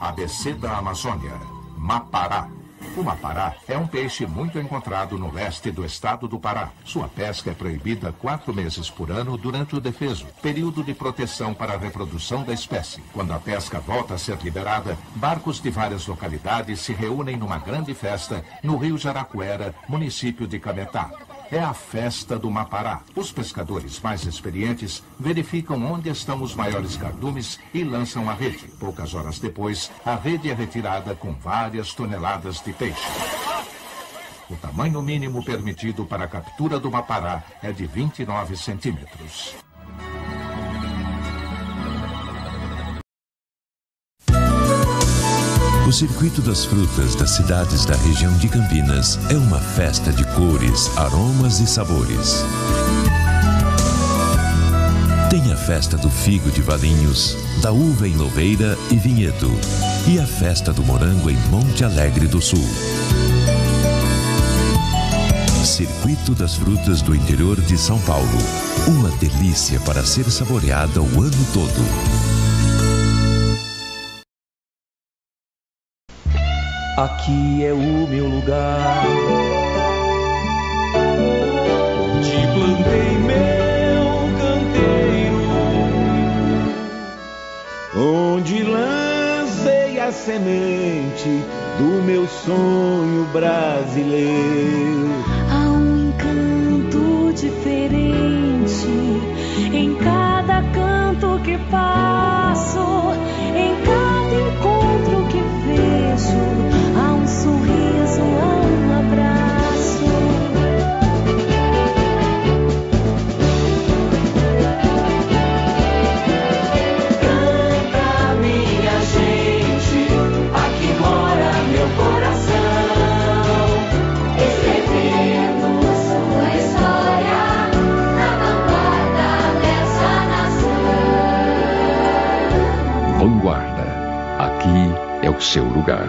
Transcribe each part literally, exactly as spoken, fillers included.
A B C da Amazônia, Mapará. O mapará é um peixe muito encontrado no leste do estado do Pará. Sua pesca é proibida quatro meses por ano durante o defeso, período de proteção para a reprodução da espécie. Quando a pesca volta a ser liberada, barcos de várias localidades se reúnem numa grande festa no rio Jaracuera, município de Cametá. É a festa do Mapará. Os pescadores mais experientes verificam onde estão os maiores cardumes e lançam a rede. Poucas horas depois, a rede é retirada com várias toneladas de peixe. O tamanho mínimo permitido para a captura do Mapará é de vinte e nove centímetros. O Circuito das Frutas das cidades da região de Campinas é uma festa de cores, aromas e sabores. Tem a festa do figo de Valinhos, da uva em Louveira e Vinhedo, e a festa do morango em Monte Alegre do Sul. Circuito das Frutas do interior de São Paulo. Uma delícia para ser saboreada o ano todo. Aqui é o meu lugar, onde plantei meu canteiro, onde lancei a semente do meu sonho brasileiro. Há um encanto diferente em cada canto que passo, em cada encontro que vejo. Há um sorriso, há um abraço. Canta, minha gente, aqui mora meu coração, escrevendo sua história na vanguarda dessa nação. Vanguarda, aqui é o seu lugar.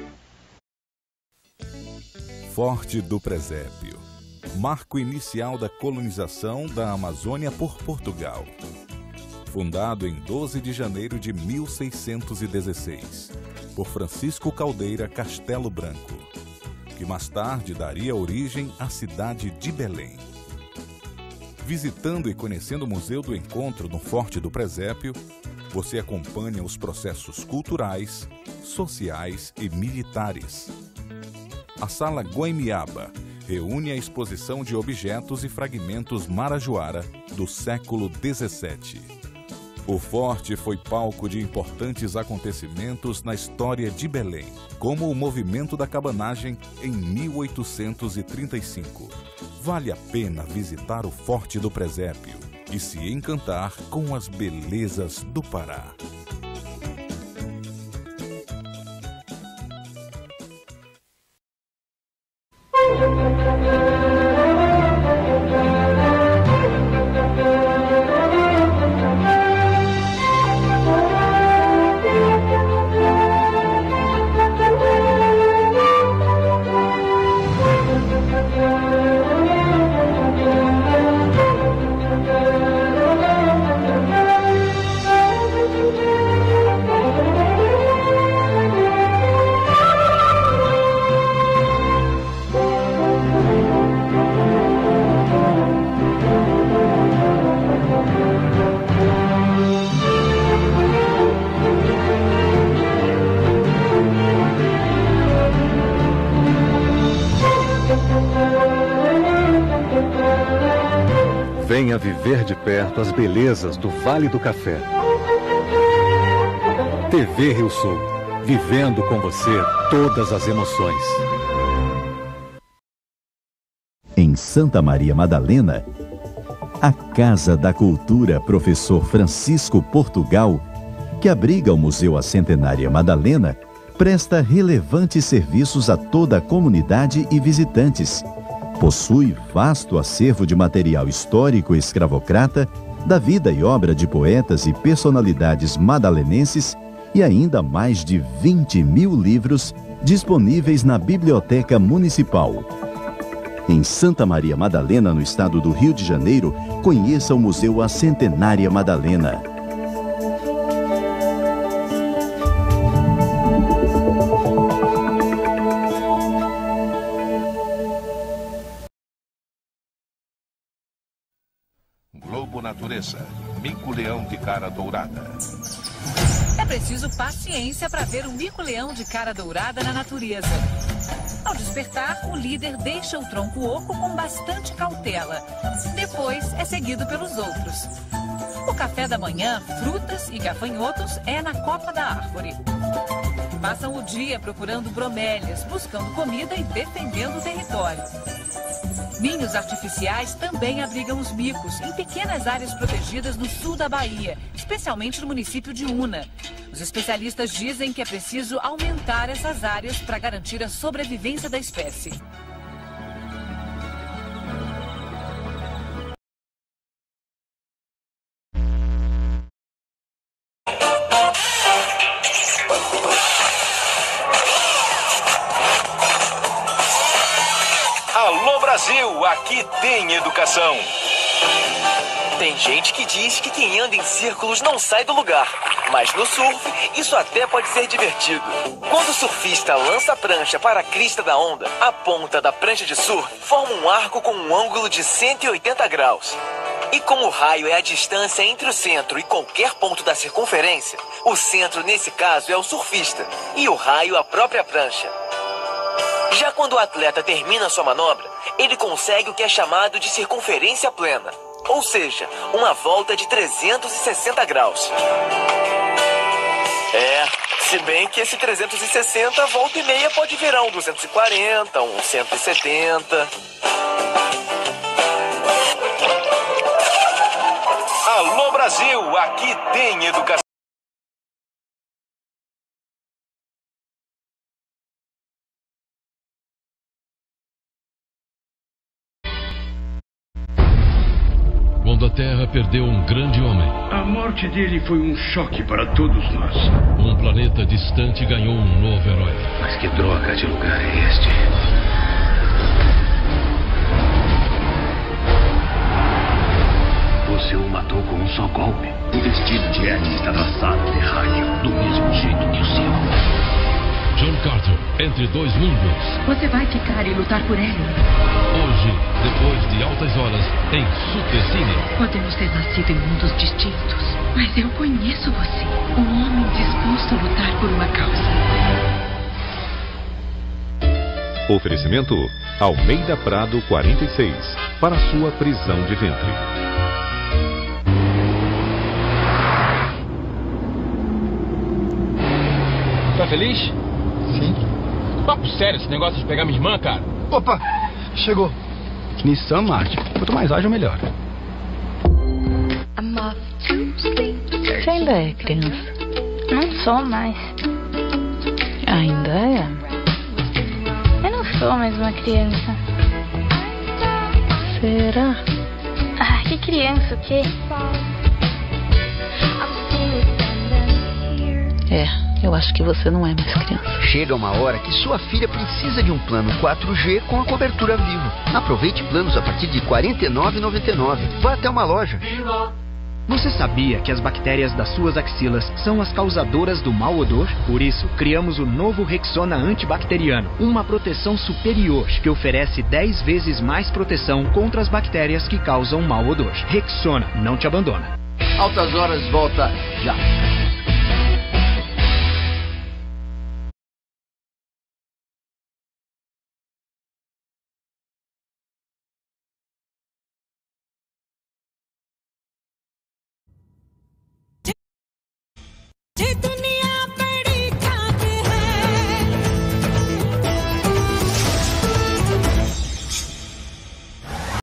Forte do Presépio, marco inicial da colonização da Amazônia por Portugal. Fundado em doze de janeiro de mil seiscentos e dezesseis, por Francisco Caldeira Castelo Branco, que mais tarde daria origem à cidade de Belém. Visitando e conhecendo o Museu do Encontro no Forte do Presépio, você acompanha os processos culturais, sociais e militares. A Sala Goimiaba reúne a exposição de objetos e fragmentos marajoara do século dezessete. O forte foi palco de importantes acontecimentos na história de Belém, como o movimento da cabanagem em mil oitocentos e trinta e cinco. Vale a pena visitar o Forte do Presépio e se encantar com as belezas do Pará. Venha viver de perto as belezas do Vale do Café. T V Rio Sul, vivendo com você todas as emoções. Em Santa Maria Madalena, a Casa da Cultura Professor Francisco Portugal, que abriga o Museu A Centenária Madalena, presta relevantes serviços a toda a comunidade e visitantes. Possui vasto acervo de material histórico escravocrata, da vida e obra de poetas e personalidades madalenenses e ainda mais de vinte mil livros disponíveis na Biblioteca Municipal. Em Santa Maria Madalena, no estado do Rio de Janeiro, conheça o Museu A Centenária Madalena. natureza. Mico-leão de cara dourada. É preciso paciência para ver um mico-leão de cara dourada na natureza. Ao despertar, o líder deixa o tronco oco com bastante cautela. Depois é seguido pelos outros. O café da manhã, frutas e gafanhotos é na copa da árvore. Passam o dia procurando bromélias, buscando comida e defendendo o território. Ninhos artificiais também abrigam os micos em pequenas áreas protegidas no sul da Bahia, especialmente no município de Una. Os especialistas dizem que é preciso aumentar essas áreas para garantir a sobrevivência da espécie. Alô Brasil, aqui tem educação. Tem gente que diz que quem anda em círculos não sai do lugar. Mas no surf, isso até pode ser divertido. Quando o surfista lança a prancha para a crista da onda, a ponta da prancha de surf forma um arco com um ângulo de cento e oitenta graus. E como o raio é a distância entre o centro e qualquer ponto da circunferência, o centro nesse caso é o surfista e o raio a própria prancha. Já quando o atleta termina sua manobra, ele consegue o que é chamado de circunferência plena, ou seja, uma volta de trezentos e sessenta graus. É, se bem que esse trezentos e sessenta volta e meia pode virar um duzentos e quarenta, um cento e setenta. Alô Brasil, aqui tem educação. Quando a Terra perdeu um grande homem, a morte dele foi um choque para todos nós. Um planeta distante ganhou um novo herói. Mas que droga de lugar é este? Você o matou com um só golpe. O destino de Ed está traçado terráqueo, do mesmo jeito que o seu. John Carter, Entre Dois Mundos. Você vai ficar e lutar por ele? Hoje, depois de altas horas, em Super Cine. Podemos ter nascido em mundos distintos, mas eu conheço você. Um homem disposto a lutar por uma causa. Oferecimento Almeida Prado quarenta e seis, para sua prisão de ventre. Tá feliz? Sim. Papo sério esse negócio de pegar minha irmã, cara. Opa, chegou. Nissan Martin. Quanto mais ágil, melhor. Você ainda é criança? Não sou mais. Ainda é? Eu não sou mais uma criança. Será? Ah, que criança, o quê? É. Eu acho que você não é mais criança. Chega uma hora que sua filha precisa de um plano quatro G com a cobertura Vivo. Aproveite planos a partir de quarenta e nove reais e noventa e nove centavos. Vá até uma loja. Você sabia que as bactérias das suas axilas são as causadoras do mau odor? Por isso, criamos o novo Rexona antibacteriano, uma proteção superior que oferece dez vezes mais proteção contra as bactérias que causam mau odor. Rexona, não te abandona. Altas Horas volta já.